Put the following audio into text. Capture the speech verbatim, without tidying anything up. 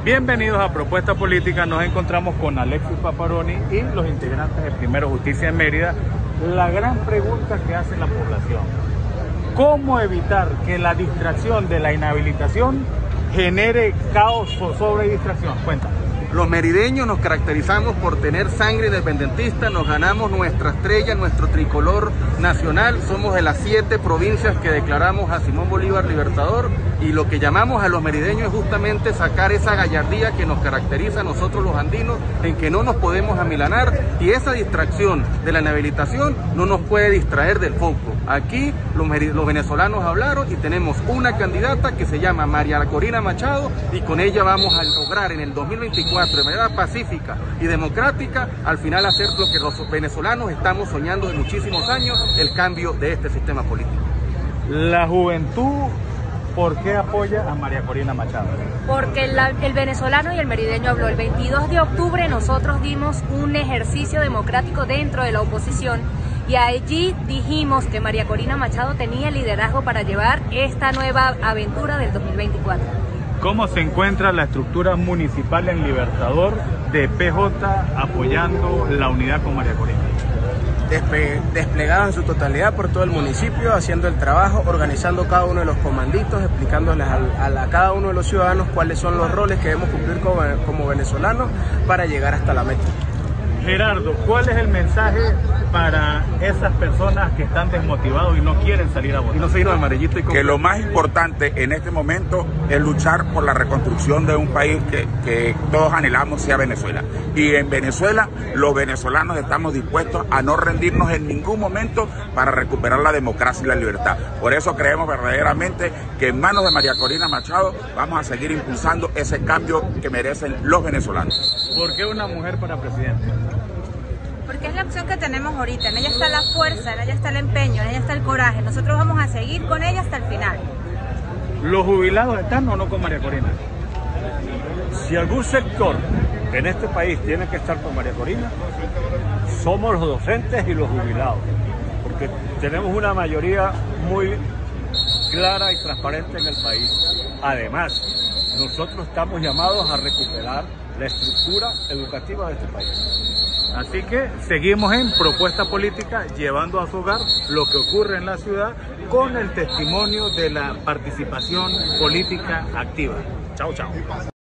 Bienvenidos a Propuesta Política. Nos encontramos con Alexis Paparoni y los integrantes de Primero Justicia en Mérida. La gran pregunta que hace la población: ¿cómo evitar que la distracción de la inhabilitación genere caos sobre distracción? Cuéntanos. Los merideños nos caracterizamos por tener sangre independentista, nos ganamos nuestra estrella, nuestro tricolor nacional, somos de las siete provincias que declaramos a Simón Bolívar Libertador, y lo que llamamos a los merideños es justamente sacar esa gallardía que nos caracteriza a nosotros los andinos, en que no nos podemos amilanar, y esa distracción de la inhabilitación no nos puede distraer del foco. Aquí los, los venezolanos hablaron y tenemos una candidata que se llama María Corina Machado, y con ella vamos a lograr en el dos mil veinticuatro de manera pacífica y democrática al final hacer lo que los venezolanos estamos soñando de muchísimos años: el cambio de este sistema político. La juventud, ¿por qué apoya a María Corina Machado? Porque la, el venezolano y el merideño habló. El veintidós de octubre nosotros dimos un ejercicio democrático dentro de la oposición y allí dijimos que María Corina Machado tenía el liderazgo para llevar esta nueva aventura del dos mil veinticuatro. ¿Cómo se encuentra la estructura municipal en Libertador de P J apoyando la unidad con María Corina? Despe desplegados en su totalidad por todo el municipio, haciendo el trabajo, organizando cada uno de los comanditos, explicándoles a, a, a cada uno de los ciudadanos cuáles son los roles que debemos cumplir como, como venezolanos para llegar hasta la meta. Gerardo, ¿cuál es el mensaje para esas personas que están desmotivados y no quieren salir a votar? Y no seguir amarillito y que lo más importante en este momento es luchar por la reconstrucción de un país que, que todos anhelamos sea Venezuela. Y en Venezuela los venezolanos estamos dispuestos a no rendirnos en ningún momento para recuperar la democracia y la libertad. Por eso creemos verdaderamente que en manos de María Corina Machado vamos a seguir impulsando ese cambio que merecen los venezolanos. ¿Por qué una mujer para presidente? Porque es la opción que tenemos ahorita. En ella está la fuerza, en ella está el empeño, en ella está el coraje. Nosotros vamos a seguir con ella hasta el final. ¿Los jubilados están o no con María Corina? Si algún sector en este país tiene que estar con María Corina, somos los docentes y los jubilados, porque tenemos una mayoría muy clara y transparente en el país. Además, nosotros estamos llamados a recuperar la estructura educativa de este país. Así que seguimos en Propuesta Política, llevando a su hogar lo que ocurre en la ciudad con el testimonio de la participación política activa. Chao, chao.